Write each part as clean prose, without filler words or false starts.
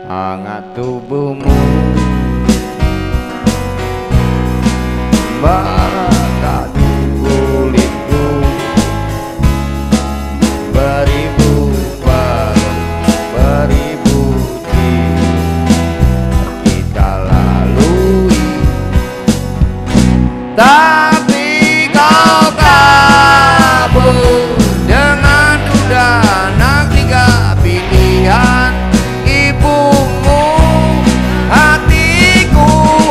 hangat tubuhmu, bakat kulitku, beribu kita lalui, tapi kau kabur dengan duda anak tiga pilihan ibumu. Hatiku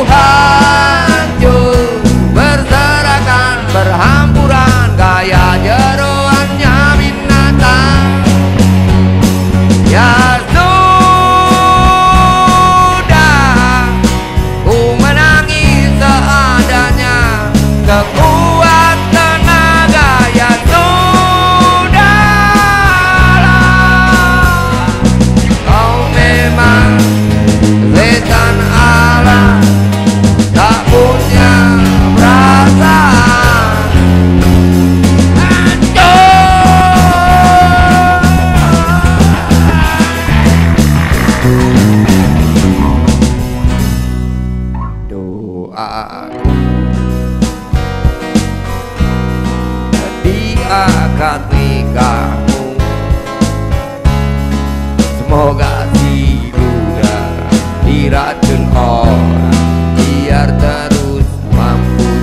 hancur berserakan berhamburan gaya jeroannya binatang. Ya sudah, ku menangis seadanya, sekuat tenaga. Ya sudahlah, kau memang setan alam, tak punya perasaan. Doaku di akad nikahmu, semoga si duda diracun orang biar terus mampus.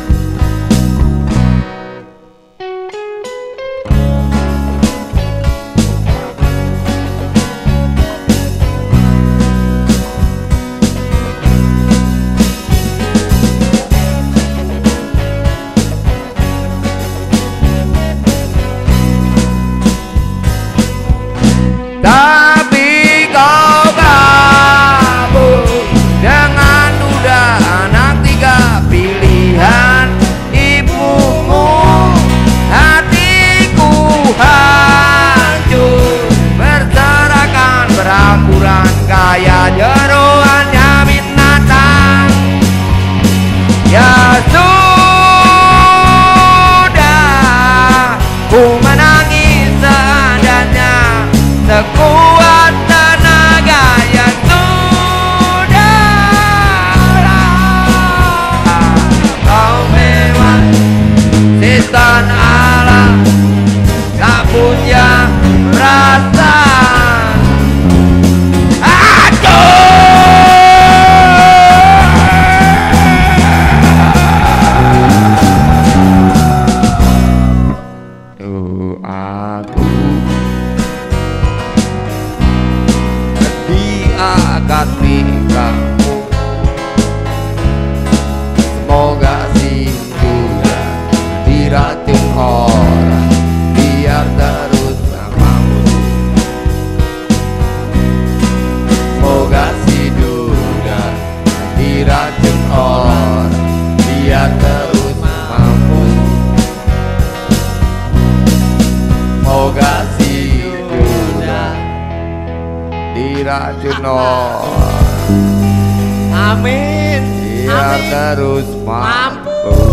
Tapi kau kabur dengan duda anak tiga pilihan ibumu. Hatiku hancur berserakan beramburan gaya jeroannya binatang. Ya sudah, ku menangis seadanya, sekuat tenaga. Ya sudahlah, kau memang setan alam, tak punya perasaan. Aku di akad nikahmu, semoga si duda diracun orang biar terus namamu. Semoga si duda diracun orang biar terus mampu. Semoga si duda diracun orang, Amin. biar terus mampu.